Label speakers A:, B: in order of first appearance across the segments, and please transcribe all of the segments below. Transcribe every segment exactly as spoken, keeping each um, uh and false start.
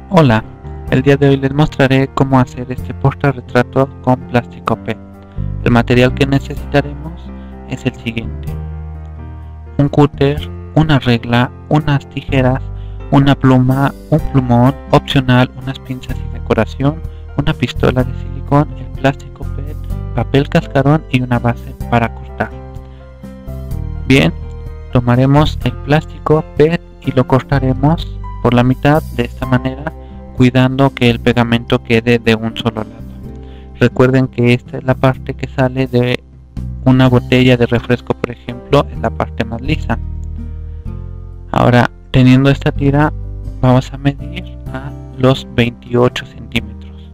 A: Hola, el día de hoy les mostraré cómo hacer este portarretrato con plástico P E T. El material que necesitaremos es el siguiente: un cúter, una regla, unas tijeras, una pluma, un plumón, opcional, unas pinzas y decoración, una pistola de silicón, el plástico P E T, papel cascarón y una base para cortar. Bien, tomaremos el plástico P E T y lo cortaremos por la mitad de esta manera, cuidando que el pegamento quede de un solo lado. Recuerden que esta es la parte que sale de una botella de refresco, por ejemplo, es la parte más lisa. Ahora, teniendo esta tira, vamos a medir a los veintiocho centímetros.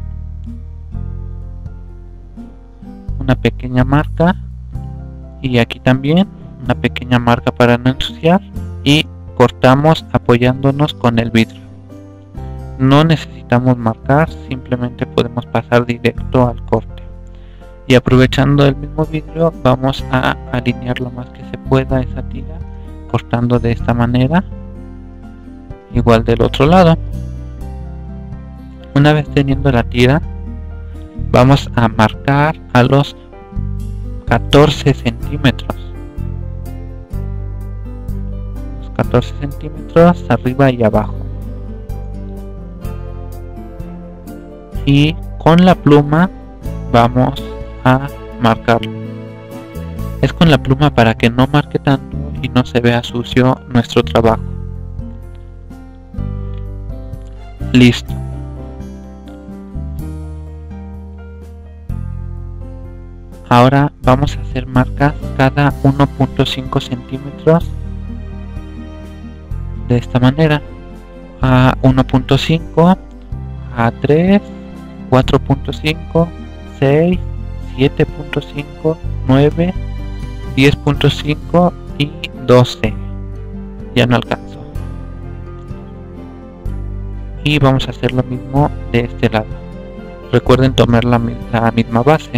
A: Una pequeña marca, y aquí también una pequeña marca para no ensuciar, y cortamos apoyándonos con el vidrio. No necesitamos marcar, simplemente podemos pasar directo al corte. Y aprovechando el mismo vidrio, vamos a alinear lo más que se pueda esa tira, cortando de esta manera, igual del otro lado. Una vez teniendo la tira, vamos a marcar a los catorce centímetros. catorce centímetros arriba y abajo, y con la pluma vamos a marcarlo. Es con la pluma para que no marque tanto y no se vea sucio nuestro trabajo. Listo. Ahora vamos a hacer marcas cada uno punto cinco centímetros de esta manera: a uno punto cinco, a tres, cuatro punto cinco, seis, siete punto cinco, nueve, diez punto cinco y doce. Ya no alcanzo. Y vamos a hacer lo mismo de este lado. Recuerden tomar la, la misma base.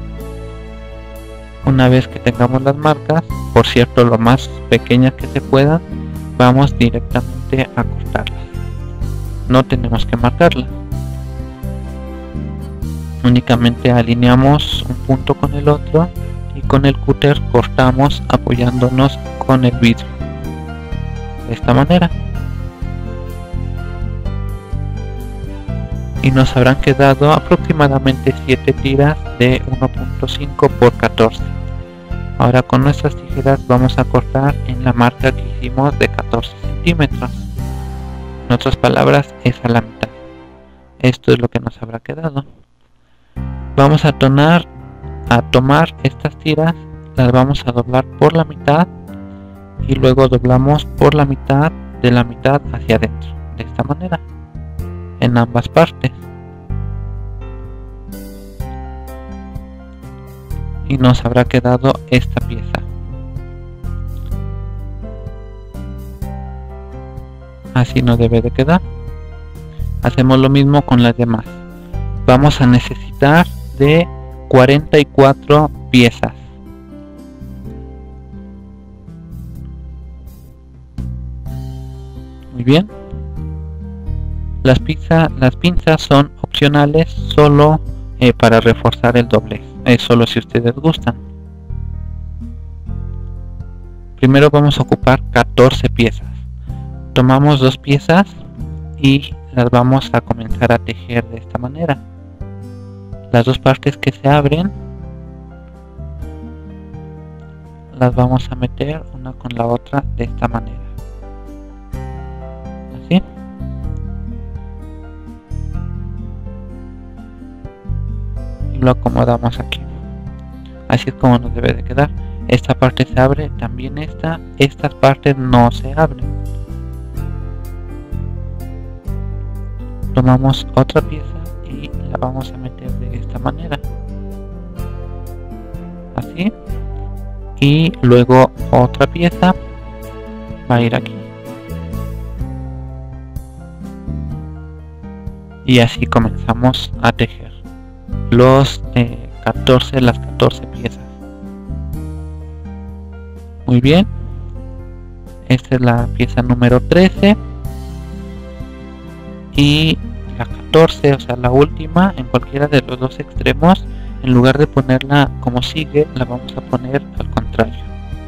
A: Una vez que tengamos las marcas, por cierto, lo más pequeñas que se puedan, vamos directamente a cortarlas. No tenemos que marcarlas. Únicamente alineamos un punto con el otro y con el cúter cortamos apoyándonos con el vidrio. De esta manera. Y nos habrán quedado aproximadamente siete tiras de uno punto cinco por catorce. Ahora con nuestras tijeras vamos a cortar en la marca que hicimos de catorce centímetros. En otras palabras, es a la mitad. Esto es lo que nos habrá quedado. Vamos a, tonar, a tomar estas tiras, las vamos a doblar por la mitad y luego doblamos por la mitad de la mitad hacia adentro, de esta manera, en ambas partes. Y nos habrá quedado esta pieza. Así no debe de quedar. Hacemos lo mismo con las demás. Vamos a necesitar de cuarenta y cuatro piezas. Muy bien. Las, pizza, las pinzas son opcionales, solo eh, para reforzar el doblez. Es solo si ustedes gustan. Primero vamos a ocupar catorce piezas. Tomamos dos piezas y las vamos a comenzar a tejer de esta manera. Las dos partes que se abren las vamos a meter una con la otra de esta manera. Así. Lo acomodamos aquí. Así es como nos debe de quedar. Esta parte se abre, también esta. Estas partes no se abren. Tomamos otra pieza y la vamos a meter de esta manera. Así. Y luego otra pieza va a ir aquí. Y así comenzamos a tejer los eh, catorce, las catorce piezas. Muy bien, esta es la pieza número trece y la catorce, o sea la última, en cualquiera de los dos extremos, en lugar de ponerla como sigue, la vamos a poner al contrario.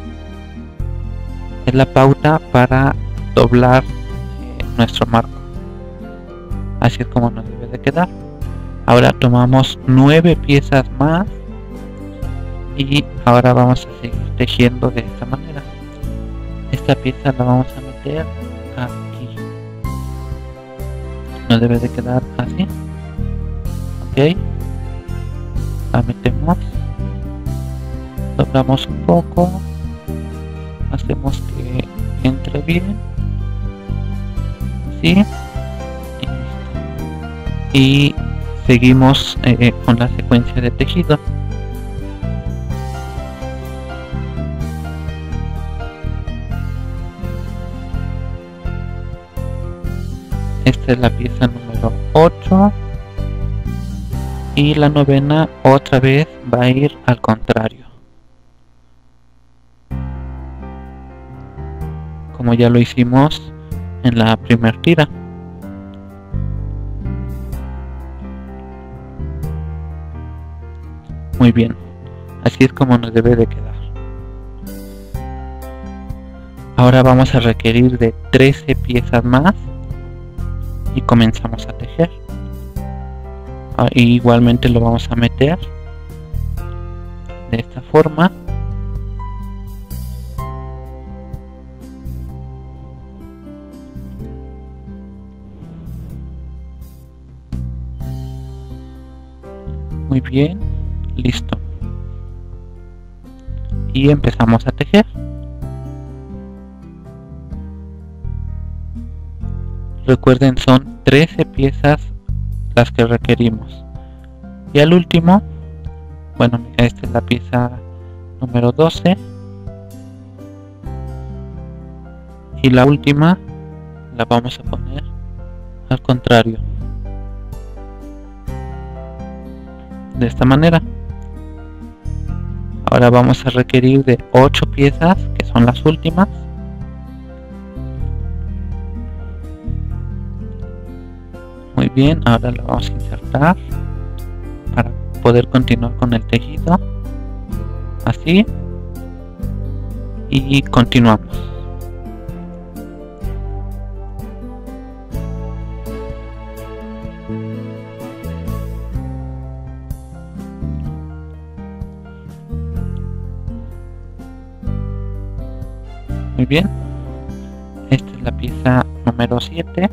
A: Es la pauta para doblar eh, nuestro marco. Así es como nos debe de quedar. Ahora tomamos nueve piezas más y ahora vamos a seguir tejiendo de esta manera. Esta pieza la vamos a meter aquí. Nos debe de quedar así. Ok. La metemos. Doblamos un poco. Hacemos que entre bien. Así. Y listo. Y seguimos eh, con la secuencia de tejido. Esta es la pieza número ocho y la novena otra vez va a ir al contrario, como ya lo hicimos en la primera tira. Muy bien, así es como nos debe de quedar. Ahora vamos a requerir de trece piezas más y comenzamos a tejer. Ah, y igualmente lo vamos a meter de esta forma. Muy bien, listo. Y empezamos a tejer. Recuerden, son trece piezas las que requerimos. Y al último, bueno, esta es la pieza número doce. Y la última la vamos a poner al contrario. De esta manera. Ahora vamos a requerir de ocho piezas, que son las últimas. Muy bien, ahora la vamos a insertar para poder continuar con el tejido. Así. Y continuamos. Muy bien. Esta es la pieza número siete.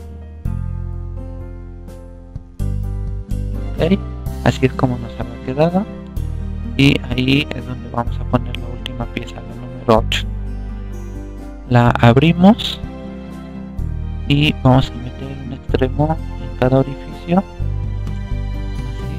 A: Okay. Así es como nos ha quedado, y ahí es donde vamos a poner la última pieza, la número ocho. La abrimos y vamos a meter un extremo en cada orificio, así,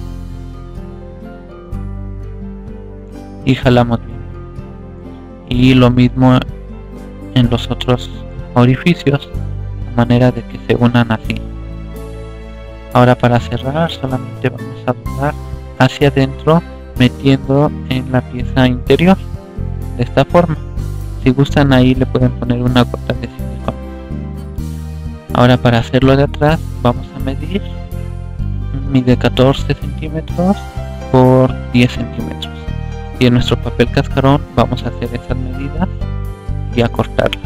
A: y jalamos bien. Y lo mismo en los otros orificios, de manera de que se unan así. Ahora, para cerrar, solamente vamos a doblar hacia adentro, metiendo en la pieza interior de esta forma. Si gustan, ahí le pueden poner una gota de silicona. Ahora, para hacerlo de atrás, vamos a medir. Mide catorce centímetros por diez centímetros, y en nuestro papel cascarón vamos a hacer esas medidas y a cortarlas.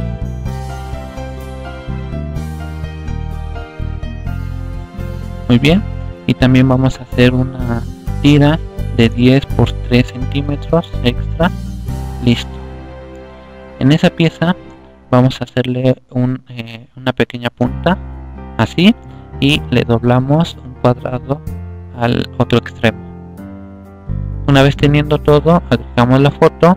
A: Muy bien, y también vamos a hacer una tira de diez por tres centímetros extra. Listo. En esa pieza vamos a hacerle un, eh, una pequeña punta así, y le doblamos un cuadrado al otro extremo. Una vez teniendo todo, agregamos la foto.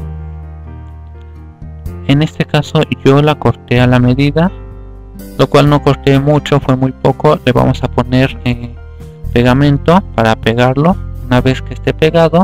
A: En este caso yo la corté a la medida, lo cual no corté mucho, fue muy poco. Le vamos a poner eh, pegamento para pegarlo. Una vez que esté pegado,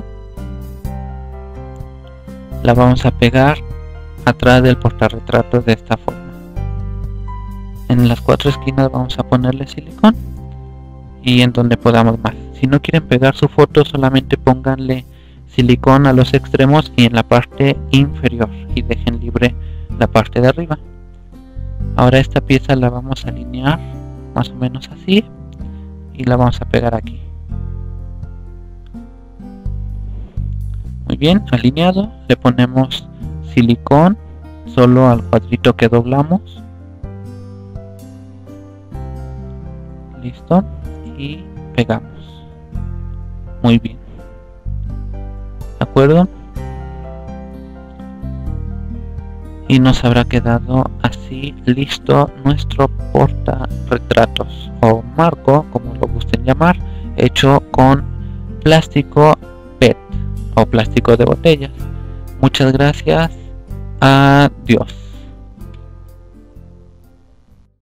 A: la vamos a pegar atrás del portarretrato de esta forma. En las cuatro esquinas vamos a ponerle silicón, y en donde podamos más. Si no quieren pegar su foto, solamente pónganle silicón a los extremos y en la parte inferior, y dejen libre la parte de arriba. Ahora esta pieza la vamos a alinear más o menos así y la vamos a pegar aquí. Muy bien, alineado. Le ponemos silicón solo al cuadrito que doblamos. Listo, y pegamos. Muy bien, de acuerdo, y nos habrá quedado así listo nuestro portarretratos o marco, como lo gusten llamar, hecho con plástico P E T o plástico de botellas. Muchas gracias, adiós.